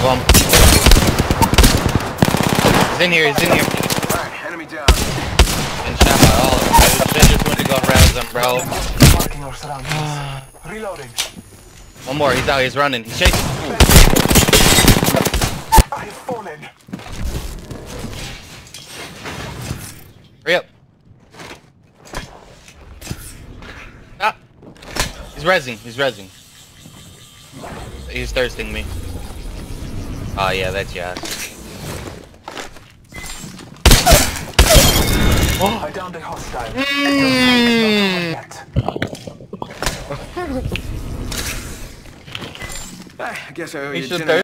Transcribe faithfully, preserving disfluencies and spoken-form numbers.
him. He's in here, he's in here. Alright, enemy down. Been shot by all of them. They just went to go round them, bro. Marking our surroundings. Reloading. One more, he's out, he's running. He's chasing. I have fallen. Hurry up. Ah! He's rezzing, he's rezzing. He's thirsting me. Oh yeah, that's Yas. Oh. I downed a hostile. Mm. I guess I owe He you should dinner.